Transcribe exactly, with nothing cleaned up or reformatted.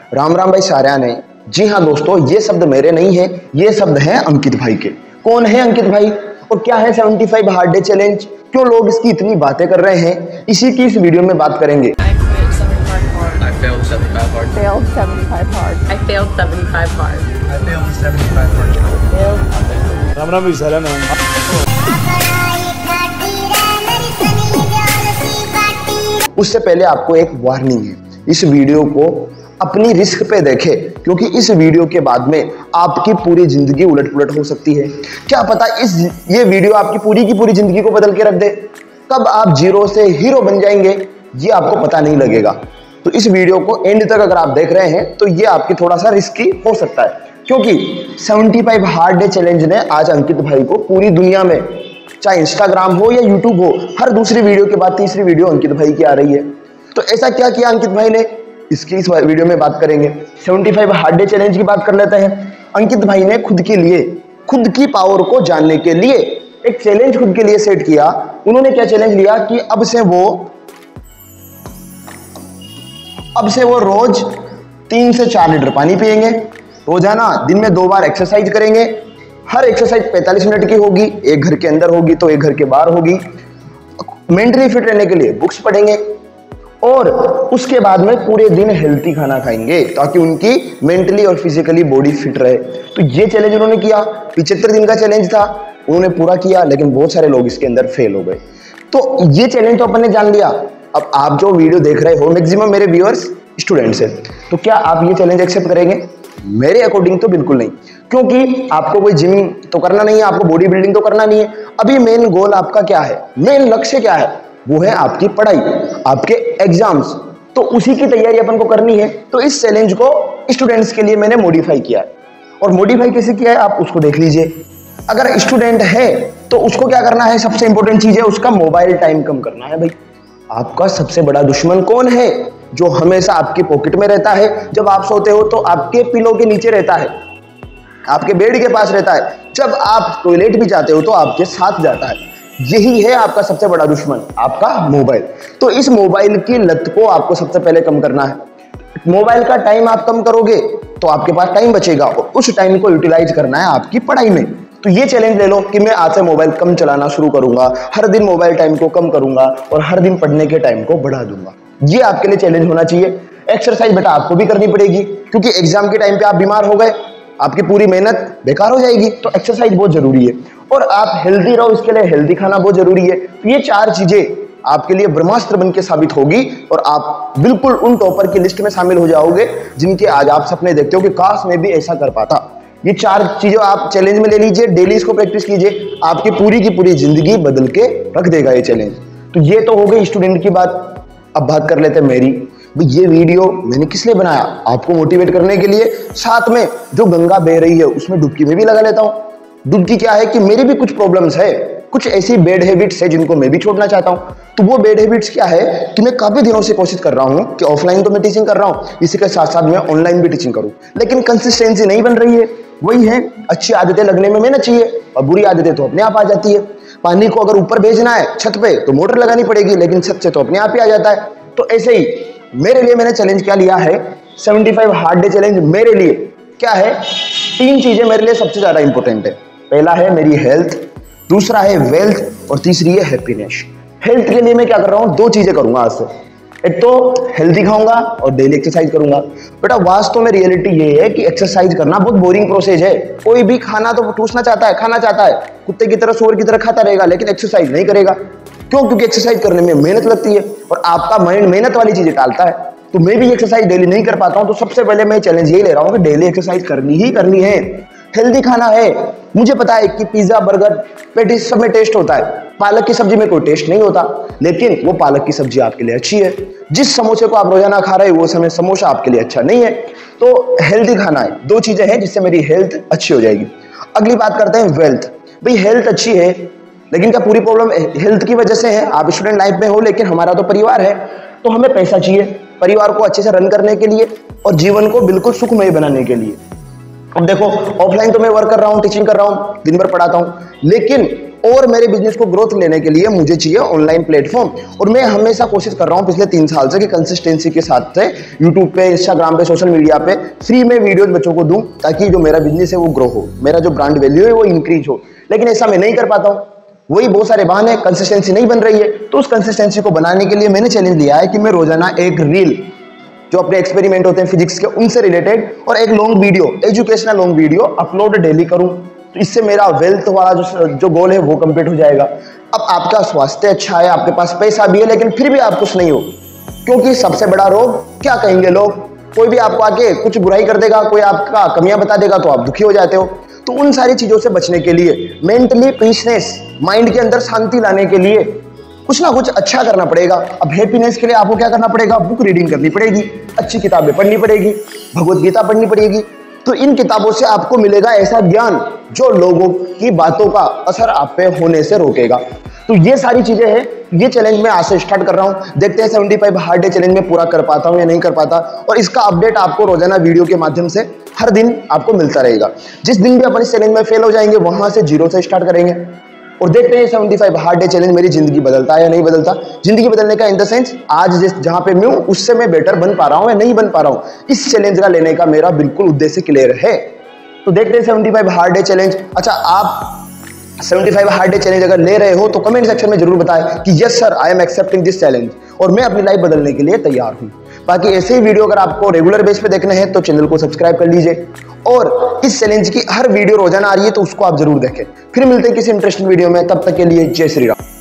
राम राम भाई साਰਿਆਂ ने। जी हाँ दोस्तों, ये शब्द मेरे नहीं है, ये शब्द हैं अंकित भाई के। कौन है अंकित भाई और क्या है पचहत्तर हार्ड डे चैलेंज, क्यों लोग इसकी इतनी बातें कर रहे हैं, इसी की इस वीडियो में बात करेंगे। I failed seventy-five hard. Failed seventy-five hard. I failed seventy-five hard. I failed seventy-five hard. Failed. Ram Ram भाई सारा नाम। उससे पहले आपको एक वार्निंग है, इस वीडियो को अपनी रिस्क पे देखें, क्योंकि इस वीडियो के बाद में आपकी पूरी जिंदगी उलट पुलट हो सकती है। क्या पता इस ये वीडियो आपकी पूरी की पूरी जिंदगी को बदल के रख दे। कब आप जीरो से हीरो बन जाएंगे ये आपको पता नहीं लगेगा। तो इस वीडियो को एंड तक अगर आप देख रहे हैं तो ये आपकी थोड़ा सा रिस्की हो सकता है, क्योंकि पचहत्तर हार्ड डे चैलेंज ने आज अंकित भाई को पूरी दुनिया में, चाहे इंस्टाग्राम हो या यूट्यूब हो, हर दूसरी वीडियो के बाद तीसरी वीडियो अंकित भाई की आ रही है। तो ऐसा क्या किया अंकित भाई ने, इसकी इस वीडियो में बात करेंगे। पचहत्तर हार्ड डे चैलेंज की बात कर लेते हैं। अंकित भाई ने खुद के लिए, खुद की पावर को जानने के लिए एक चैलेंज खुद के लिए सेट किया। उन्होंने क्या चैलेंज लिया कि अब से वो अब से वो रोज तीन से चार लीटर पानी पिएंगे, रोजाना दिन में दो बार एक्सरसाइज करेंगे। हर एक्सरसाइज पैंतालीस मिनट की होगी, एक घर के अंदर होगी तो एक घर के बाहर होगी। मेंटली फिट रहने के लिए बुक्स पढ़ेंगे और उसके बाद में पूरे दिन हेल्थी खाना खाएंगे ताकि उनकी मेंटली और फिजिकली बॉडी फिट रहे। तो ये चैलेंज उन्होंने किया। पिछहत्तर दिन का चैलेंज था, उन्होंने पूरा किया, लेकिन बहुत सारे लोग इसके अंदर फेल हो गए। तो ये चैलेंज तो अपन ने जान लिया। अब आप जो वीडियो देख रहे हो, मैक्सिमम मेरे व्यूअर्स स्टूडेंट्स हैं, तो क्या आप ये चैलेंज एक्सेप्ट करेंगे? मेरे अकॉर्डिंग तो बिल्कुल नहीं, क्योंकि आपको कोई जिम तो करना नहीं है, आपको बॉडी बिल्डिंग तो करना नहीं है। अभी मेन गोल आपका क्या है, मेन लक्ष्य क्या है? वो है आपकी पढ़ाई, आपके एग्जाम्स। तो उसी की तैयारी अपन को करनी है। तो इस चैलेंज को स्टूडेंट्स के लिए मैंने मॉडिफाई किया है। और मॉडिफाई कैसे किया है आप उसको देख लीजिए। अगर स्टूडेंट है तो उसको क्या करना है, सबसे इंपॉर्टेंट चीज है उसका मोबाइल टाइम कम करना है। भाई आपका सबसे बड़ा दुश्मन कौन है? जो हमेशा आपकी पॉकेट में रहता है, जब आप सोते हो तो आपके पिलो के नीचे रहता है, आपके बेड के पास रहता है, जब आप टॉयलेट भी जाते हो तो आपके साथ जाता है। यही है आपका सबसे बड़ा दुश्मन, आपका मोबाइल। तो इस मोबाइल की लत को आपको सबसे पहले कम करना है। मोबाइल का टाइम आप कम करोगे तो आपके पास टाइम बचेगा और उस टाइम को यूटिलाइज करना है आपकी पढ़ाई में। तो ये चैलेंज ले लो कि मैं आज से मोबाइल कम चलाना शुरू करूंगा, हर दिन मोबाइल टाइम को कम करूंगा और हर दिन पढ़ने के टाइम को बढ़ा दूंगा। ये आपके लिए चैलेंज होना चाहिए। एक्सरसाइज बेटा आपको भी करनी पड़ेगी, क्योंकि एग्जाम के टाइम पे आप बीमार हो गए, आपकी पूरी मेहनत बेकार हो जाएगी। तो एक्सरसाइज बहुत जरूरी है और आप हेल्दी रहो, इसके लिए हेल्दी खाना बहुत जरूरी है। तो ये चार चीजें आपके लिए ब्रह्मास्त्र बन के साबित होगी और आप बिल्कुल उन टॉपर की लिस्ट में शामिल हो जाओगे जिनके आज आप सपने देखते हो कि काश मैं भी ऐसा कर पाता। ये चार चीजें आप चैलेंज में ले लीजिए, डेली इसको प्रैक्टिस कीजिए, आपकी पूरी की पूरी जिंदगी बदल के रख देगा ये चैलेंज। तो ये तो हो गई स्टूडेंट की बात। अब बात कर लेते हैं मेरी। ये वीडियो मैंने किस लिए बनाया? आपको मोटिवेट करने के लिए। साथ में जो गंगा बह रही है उसमें डुबकी में भी लगा लेता हूँ। डुबकी क्या है कि मेरी भी कुछ प्रॉब्लम्स है, कुछ ऐसी बैड हैबिट्स है जिनको मैं भी छोड़ना चाहता हूँ। तो वो बैड हैबिट्स क्या है कि मैं काफी दिनों से कोशिश कर रहा हूँ कि ऑफलाइन तो मैं टीचिंग कर रहा हूँ, इसी के साथ साथ मैं ऑनलाइन भी टीचिंग करूँ, लेकिन कंसिस्टेंसी नहीं बन रही है। वही है, अच्छी आदतें लगने में मेहनत चाहिए और बुरी आदतें तो अपने आप आ जाती है। पानी को अगर ऊपर भेजना है छत पे तो मोटर लगानी पड़ेगी, लेकिन छत से तो अपने आप ही आ जाता है। तो ऐसे ही मेरे लिए मैंने चैलेंज क्या लिया है, पचहत्तर हार्ड डे चैलेंज मेरे लिए क्या है, तीन चीजें मेरे लिए सबसे ज्यादा इंपॉर्टेंट है। पहला है मेरी हेल्थ, दूसरा है वेल्थ और तीसरी है हैप्पीनेस। हेल्थ के लिए मैं क्या कर रहा हूँ, दो चीजें करूंगा आज से। एक तो हेल्दी खाऊंगा और डेली एक्सरसाइज करूंगा। बेटा वास्तव में रियलिटी ये है कि एक्सरसाइज करना बहुत बोरिंग प्रोसेस है। कोई भी खाना तो ठूसना चाहता है, खाना चाहता है, कुत्ते की तरह सूअर की तरह खाता रहेगा, लेकिन एक्सरसाइज नहीं करेगा। क्यों? क्योंकि एक्सरसाइज करने में मेहनत लगती है और आपका माइंड मेहनत वाली चीजें टालता है। तो मैं भी एक्सरसाइज डेली नहीं कर पाता हूं। तो सबसे पहले मैं चैलेंज ये ले रहा हूं कि डेली एक्सरसाइज करनी ही करनी है। हेल्दी खाना है, मुझे पता है कि पिज्जा बर्गर पैटीज सब में टेस्ट होता है, पालक की सब्जी में कोई टेस्ट नहीं होता, लेकिन वो पालक की सब्जी आपके लिए अच्छी है। जिस समोसे को आप रोजाना खा रहे हो वो समय समोसा आपके लिए अच्छा नहीं है। तो हेल्दी खाना है, दो चीजें हैं जिससे मेरी हेल्थ अच्छी हो जाएगी। अगली बात करते हैं वेल्थ। भाई हेल्थ अच्छी है, लेकिन क्या पूरी प्रॉब्लम हेल्थ की वजह से है? आप स्टूडेंट लाइफ में हो, लेकिन हमारा तो परिवार है, तो हमें पैसा चाहिए परिवार को अच्छे से रन करने के लिए और जीवन को बिल्कुल सुखमय बनाने के लिए। अब देखो ऑफलाइन तो मैं वर्क कर रहा हूँ, टीचिंग कर रहा हूँ, दिन भर पढ़ाता हूँ, लेकिन और मेरे बिजनेस को ग्रोथ लेने के लिए मुझे चाहिए ऑनलाइन प्लेटफॉर्म। और मैं हमेशा कोशिश कर रहा हूँ पिछले तीन साल से कि कंसिस्टेंसी के साथ से यूट्यूब पे, इंस्टाग्राम पे, सोशल मीडिया पे फ्री में वीडियोस बच्चों को दूं, ताकि जो मेरा बिजनेस है वो ग्रो हो, मेरा जो ब्रांड वैल्यू है वो इंक्रीज हो। लेकिन ऐसा मैं नहीं कर पाता हूँ, वही बहुत सारे बहाने, कंसिस्टेंसी नहीं बन रही है। तो उस कंसिस्टेंसी को बनाने के लिए मैंने चैलेंज लिया है कि मैं रोजाना एक रील, जो अपने एक्सपेरिमेंट होते हैं फिजिक्स के, उनसे रिलेटेड, और एक long video, educational long video upload daily करूं। तो इससे मेरा वेल्थ वाला जो जो गोल है वो कंप्लीट हो जाएगा। अब आपका स्वास्थ्य अच्छा है, आपके पास पैसा भी है, लेकिन फिर भी आप खुश नहीं हो, क्योंकि सबसे बड़ा रोग क्या कहेंगे लोग, कोई भी आपको आके कुछ बुराई कर देगा, कोई आपका कमियां बता देगा तो आप दुखी हो जाते हो। तो उन सारी चीजों से बचने के लिए, मेंटली पीसनेस, माइंड के अंदर शांति लाने के लिए कुछ ना कुछ अच्छा करना पड़ेगा। अब हैप्पीनेस के लिए आपको क्या करना पड़ेगा, बुक रीडिंग करनी पड़ेगी, अच्छी किताबें पढ़नी पड़ेगी, भगवत गीता पढ़नी पड़ेगी। तो इन किताबों से आपको मिलेगा ऐसा ज्ञान जो लोगों की बातों का असर आप पे होने से रोकेगा। तो ये सारी चीजें हैं, ये चैलेंज मैं आज से स्टार्ट कर रहा हूं। देखते हैं पचहत्तर हार्ड डे चैलेंज में पूरा कर पाता हूं या नहीं कर पाता, और इसका अपडेट आपको रोजाना वीडियो के माध्यम से हर दिन आपको मिलता रहेगा। जिस दिन भी अपन इस चैलेंज में फेल हो जाएंगे, वहां से जीरो से स्टार्ट करेंगे और देखते हैं पचहत्तर हार्ड डे चैलेंज मेरी जिंदगी बदलता है या नहीं बदलता। जिंदगी बदलने का इन द सेंस, आज जिस जहां पे मैं हूं उससे मैं बेटर बन पा रहा हूं या नहीं बन पा रहा हूं, इस चैलेंज का लेने का मेरा बिल्कुल उद्देश्य क्लियर है। तो देखते हैं पचहत्तर हार्ड डे चैलेंज। अच्छा, आप पचहत्तर हार्ड डे चैलेंज अगर ले रहे हो तो कमेंट सेक्शन में जरूर बताएं कि yes sir, I am accepting this challenge, और मैं अपनी लाइफ बदलने के लिए तैयार हूं। बाकी ऐसे ही वीडियो अगर आपको रेगुलर बेस पे देखने हैं तो चैनल को सब्सक्राइब कर लीजिए, और इस चैलेंज की हर वीडियो रोजाना आ रही है तो उसको आप जरूर देखें। फिर मिलते हैं किसी इंटरेस्टिंग वीडियो में, तब तक के लिए जय श्री राम।